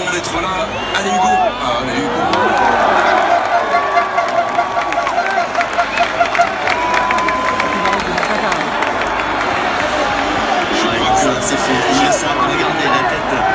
content d'être là. Allez Hugo. Allez Hugo. C'est fait. Hier soir, regardez la tête.